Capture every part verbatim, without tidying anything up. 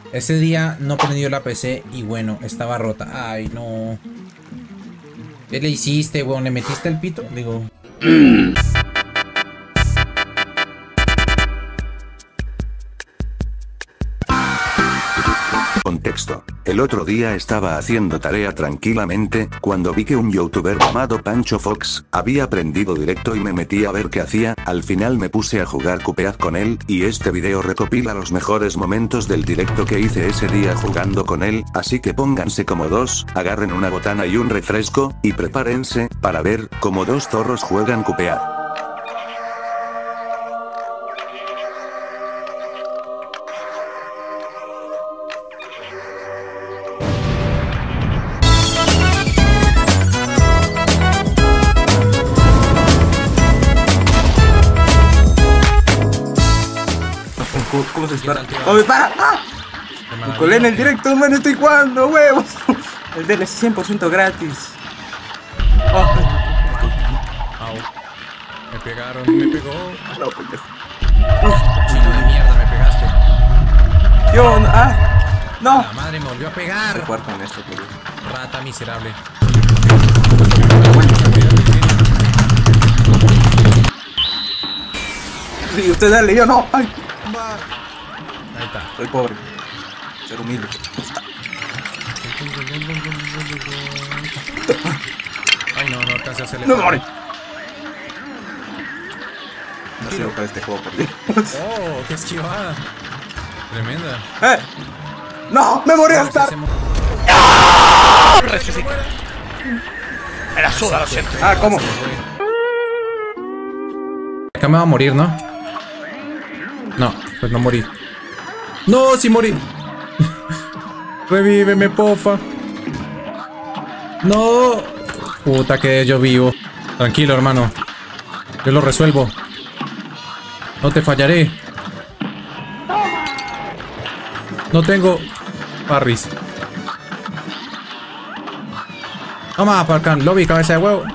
Ese día no prendió la P C y bueno, estaba rota. Ay, no. ¿Qué le hiciste, weón? ¿Le metiste el pito? Digo. Contexto. El otro día estaba haciendo tarea tranquilamente, cuando vi que un youtuber llamado Pancho Fox había prendido directo y me metí a ver qué hacía. Al final me puse a jugar Cuphead con él, y este video recopila los mejores momentos del directo que hice ese día jugando con él, así que pónganse cómodos, agarren una botana y un refresco, y prepárense para ver cómo dos zorros juegan Cuphead. ¿Cómo, cómo se dispara? ¡Oh, me para! ¡Ah! Me colé en el directo, man, estoy jugando, huevos. El D L C cien por ciento gratis. Oh. Au. Me pegaron, me pegó. No, pendejo. Chino de mierda, me pegaste. Yo, ah, no. La madre me volvió a pegar. Voy a jugar con esto, pero... Rata miserable. Sí, usted dale, yo no. Ay. Ahí está. Soy pobre. Ser humilde. Ay, no, no alcancé a hacerle. No me morí. No sirvo para este juego, por Dios. Oh, qué esquivada. Tremenda. ¡Eh! ¡No! ¡Me morí al estar! Hacemos- Resucita. Era suda, lo siento. Ah, ¿cómo? Acá me va a morir, ¿no? No, pues no morí. No, sí morí. Revíveme, pofa. No. Puta que yo vivo. Tranquilo, hermano. Yo lo resuelvo. No te fallaré. No tengo parris. Toma, Parkan, lobby, cabeza de huevo.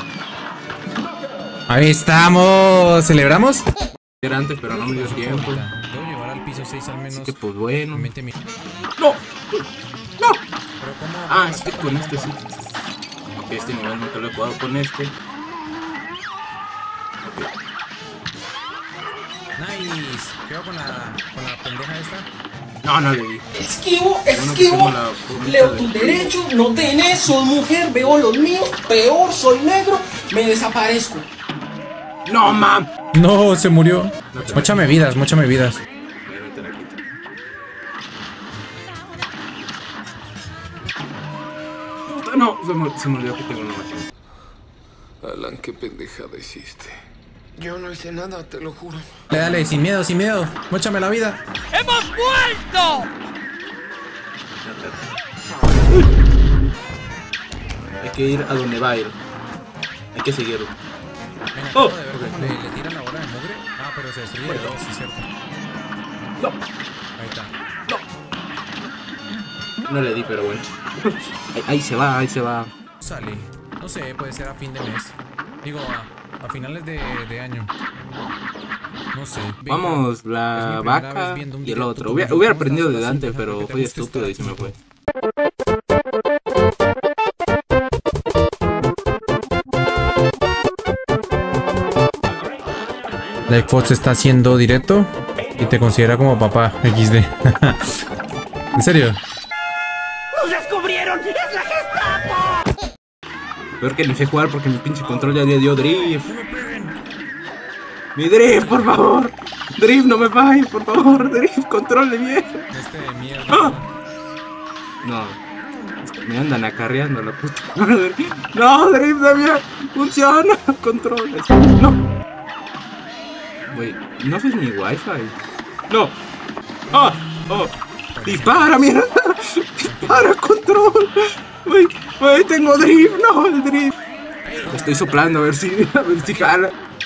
Ahí estamos. ¿Celebramos? Era antes, pero no me dio tiempo. Debo llevar al piso seis al menos. Así que pues bueno. veinte mi- ¡No! ¡No! Pero ¿cómo? Ah, es que con este sí. Ok, este nivel nunca lo he jugado con este. Nice. Quedo con la, con la pendeja esta. No, no le di. Esquivo, Bueno, que esquivo, tengo la formita leo de- tus derechos, no tenés, soy mujer, veo los míos, peor, soy negro, me desaparezco. ¡No, mam! No, se murió. Móchame vidas, móchame vidas. Puta, no, se me, se me olvidó que tengo una máquina. Alan, qué pendejada hiciste. Yo no hice nada, te lo juro. Dale, dale, sin miedo, sin miedo. Móchame la vida. Hay que ir a donde va a ir. Hay que seguirlo. Ven, Oh. acabo de ver cómo le, le tiran la bola de mugre. Ah, pero se destruye. Bueno. Sí, cierto. No, Ahí está. no le di, pero bueno. Ahí, ahí se va, ahí se va. Sale. No sé, puede ser a fin de mes. Digo, a, a finales de, de año. No sé. Venga, Vamos, es mi la primera vaca vez viendo un y el directo otro. tuyo. Hubiera, hubiera ¿Cómo aprendido estás? de Dante, Así, pero que te fui guste estúpido y estar se me aquí. fue. Like Fox está haciendo directo y te considera como papá equis de. ¿En serio? Peor que ni sé jugar porque mi pinche control ya le dio drift. Mi drift, por favor. Drift, no me falles, por favor. Drift, control de bien. Este de mierda. ¡Ah! No. Es que me andan acarreando la puta madre. No, drift de bien. Funciona. Control. No. Güey, no es mi wifi. No. ¡Ah! ¡Oh! ¡Dispara, mierda! ¡Dispara, control! Güey, güey, tengo drift, no, el drift. Lo estoy soplando a ver si, a ver si jala.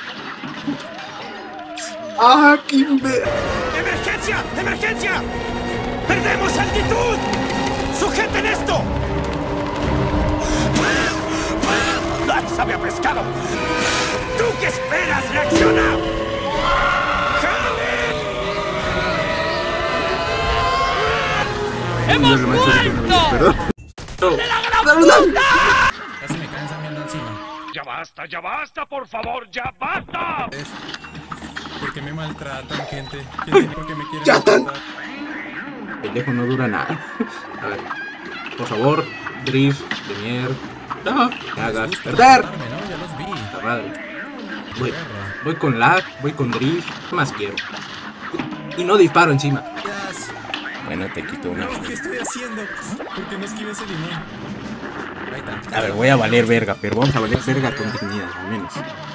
¡Ah, Kimber! ¡Emergencia! ¡Emergencia! ¡Perdemos altitud! ¡Sujeten esto! ¡Ah, sabe a pescado! ¿Tú qué esperas? ¡Reacciona! ¡Jale! ¡Hemos muerto! Perdón. Casi me cansan viendo encima. ¡Ya basta, ya basta, por favor, ya basta! ¿Por qué me maltratan, gente? ¿Quién tiene por qué me quieren ¡Ya están! maltratar? El pendejo no dura nada. A ver. Por favor, Drift de mierda. No, me hagas perder. No, ya los vi. La madre. Voy, voy con lag, voy con Drift. ¿Qué más quiero? Y no disparo encima. Bueno, te quito una. ¿Qué estoy haciendo? ¿Por qué no esquives el limón? Ahí está. A ver, voy a valer verga, pero vamos a valer verga con dignidad, al menos.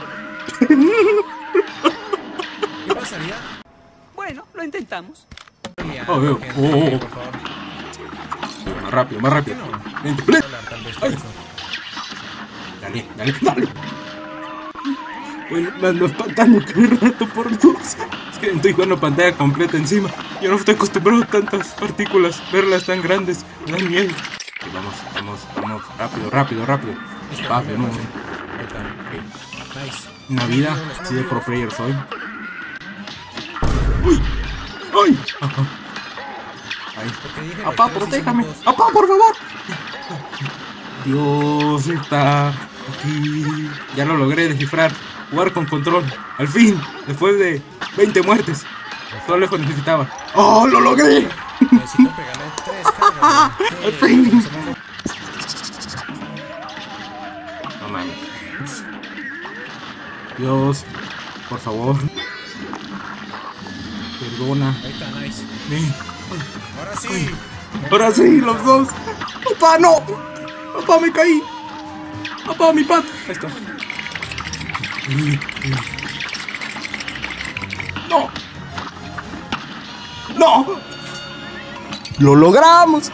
¿Qué pasaría? Bueno, lo intentamos. Oh, veo. Gente, Oh, oh, oh. por favor. Más rápido, más rápido. No. Vente. Hablar, tal vez, por Ay. eso. Dale, dale, dale. Bueno, me ando espantando cada rato por Dios. Es que estoy jugando pantalla completa encima. Yo no estoy acostumbrado a tantas partículas. Verlas tan grandes. Me dan miedo. Okay, vamos, vamos, vamos. Rápido, rápido, rápido. Rápido, no. Ahí está. Okay. Nice. Una vida, así de pro player soy. ¡Uy! ¡Ay! Ajá. Ahí. Porque dije, ¡Apá, los tres protéjame! hicimos- ¡Apá, por favor! Dios está aquí. Ya lo logré descifrar. Jugar con control. Al fin, después de veinte muertes. Todo lo que necesitaba. ¡Oh, lo logré! Necesito pegarle tres cargas. Al fin. No mames. Dios, por favor. Perdona. Ahí está, nice. Sí. Ahora sí. Ahora sí, los dos. ¡Papá, no! ¡Papá, me caí! ¡Papá, mi pat! Ahí está. ¡No! ¡No! ¡Lo logramos!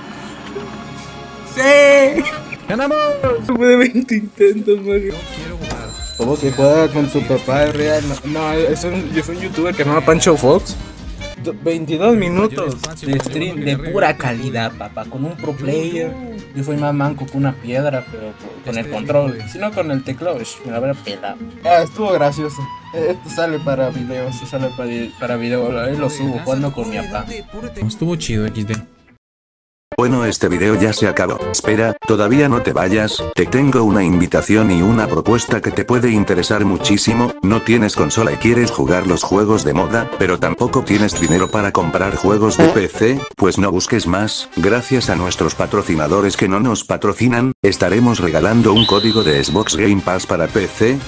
¡Sí! ¡Ganamos! Tuve de veinte intentos, Mario. Yo quiero jugar. ¿Cómo se juega con tu papá? Es real. No, no, es un, yo soy un youtuber que se llama Pancho Fox. veintidós minutos de stream de pura calidad, papá, con un pro player. Yo soy más manco que una piedra, pero con el control, si no con el teclado, me la habría pelado. Ah, estuvo gracioso. Esto sale para video, esto sale para, para video, ahí lo subo jugando con mi papá. Estuvo chido, equis de. Bueno, este video ya se acabó. Espera, todavía no te vayas, te tengo una invitación y una propuesta que te puede interesar muchísimo. No tienes consola y quieres jugar los juegos de moda, pero tampoco tienes dinero para comprar juegos de P C, pues no busques más. Gracias a nuestros patrocinadores que no nos patrocinan, estaremos regalando un código de Xbox Game Pass para P C.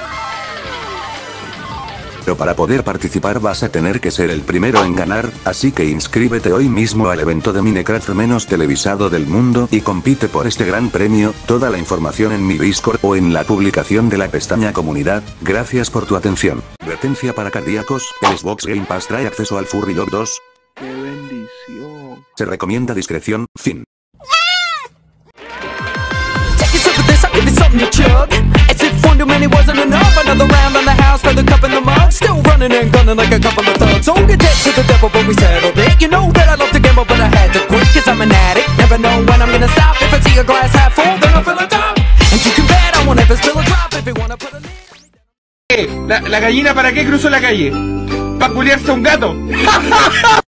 Pero para poder participar vas a tener que ser el primero en ganar, así que inscríbete hoy mismo al evento de Minecraft menos televisado del mundo y compite por este gran premio. Toda la información en mi Discord o en la publicación de la pestaña comunidad. Gracias por tu atención. Advertencia para cardíacos, el Xbox Game Pass trae acceso al Furry Dog dos. ¡Qué bendición! Se recomienda discreción, fin. As if one too many wasn't enough. Another round on the house, for the cup in the mug. Still running and gunning like a couple of thugs. Don't get dead to the devil, but we settled it. You know that I love to gamble, but I had to quit, cause I'm an addict. Never know when I'm gonna stop. If I see a glass half full, then I'll fill it up. And you can bet I won't ever spill a drop. If you wanna put a lid. La, la gallina, ¿para qué cruzó la calle? ¿Para culiarse a un gato?